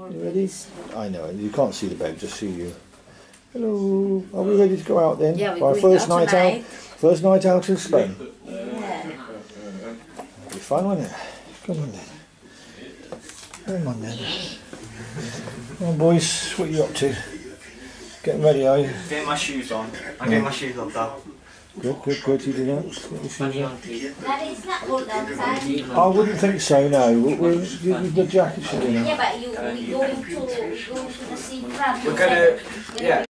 You ready? I know, you can't see the bed, just see you. Hello. Are we ready to go out then? Yeah, we're our going first out night tonight. out. First night out in Spain. Yeah. Be fun, won't it? Come on then. Come on then. Come on boys, what are you up to? Getting ready, are you? Getting my shoes on. I'm getting my shoes on though. Good, good, good. You do that. Get your shoes on. Daddy, it's not cold outside. I wouldn't think so. No. The jacket should be on. Yeah, but we're going to the sea front. We're gonna, yeah.